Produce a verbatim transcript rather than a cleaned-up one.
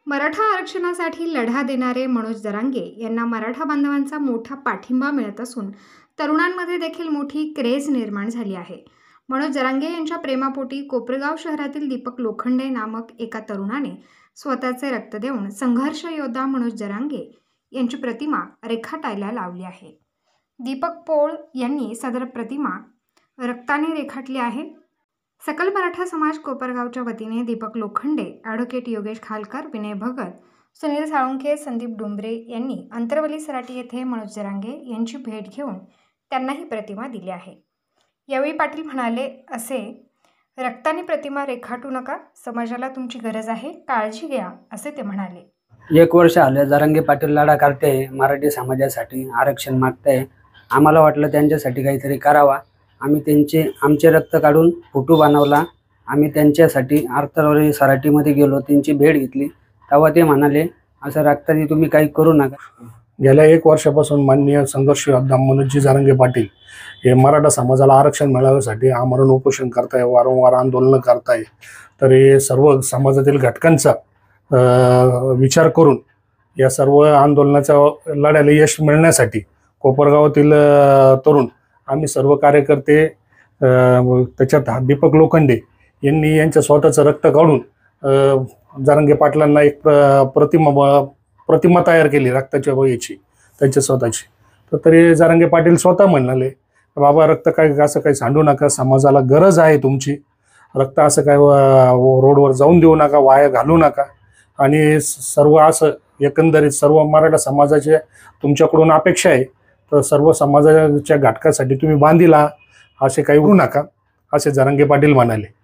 मराठा आरक्षणासाठी लढा देणारे मनोज जरांगे यांना मराठा बांधवांचा मोठा पाठिंबा मिळत असून तरुणांमध्ये देखील मोठी क्रेज निर्माण झाली आहे। मनोज जरांगे यांच्या प्रेमापोटी कोपरगाव शहरातील दीपक लोखंडे नामक एका तरुणाने स्वतःचे रक्त देऊन संघर्ष योद्धा मनोज जरांगे यांची प्रतिमा रेखाटायला लावली आहे। दीपक पोळ यांनी सदर प्रतिमा रक्ताने रेखाटली आहे। सकल मराठा समाज कोपरगावच्या वतीने दीपक लोखंडे, ॲडव्होकेट योगेश खालकर, विनय भगत, सुनील साळुंखे, संदीप डुंबरे यांनी अंतरवली सराटी येथे मनोज जरांगे यांची भेट घेऊन त्यांना ही प्रतिमा दिली आहे। यावेळी पाटील म्हणाले, असे रक्ताने प्रतिमा रेखाटू नका, समाजाला तुमची गरज आहे, काळजी घ्या, असे ते म्हणाले। एक वर्ष आले जरांगे पाटील लढा करते, मराठी समाजासाठी आरक्षण मागते। आम्हाला वाटलं त्यांच्यासाठी काहीतरी करावा। आम्ही त्यांचे आमचे रक्त काढून फोटो बनवला। आम्ही त्यांच्यासाठी अंतरवली सराटीमध्ये गेलो, त्यांची भेट घेतली। तेव्हा ते म्हणाले, असं रक्ताने तुम्ही काही करू नका। गेल्या एक वर्षापासून माननीय संघर्ष योद्धा मनोजजी जरांगे पाटील हे मराठा समाजाला आरक्षण मिळवण्यासाठी आमरण उपोषण करताय, वारंवार आंदोलन करताय। तर हे सर्व समाजातील घटकांचा विचार करून या सर्व आंदोलनाच्या लढ्याला यश मिळण्यासाठी कोपरगावातील तरुण आम्ही सर्व कार्यकर्ते त्याच्यात दीपक लोखंडे यांनी यांच्या स्वतःचं रक्त काढून जरांगे पाटलांना एक प्रतिमा प्रतिमा तयार केली रक्ताच्या वयाची त्यांच्या स्वतःची। तर तरी जरांगे पाटील स्वतः म्हणाले, बाबा रक्त काय असं काही सांडू नका, समाजाला गरज आहे तुमची, रक्त असं काय रोडवर जाऊन देऊ नका, वाया घालू नका। आणि सर्व असं एकंदरीत सर्व मराठा समाजाचे तुमच्याकडून अपेक्षा आहे, तर सर्व समाजाच्या घटकासाठी तुम्ही बांधील असे काही होऊ नका, असे जरांगे पाटील म्हणाले।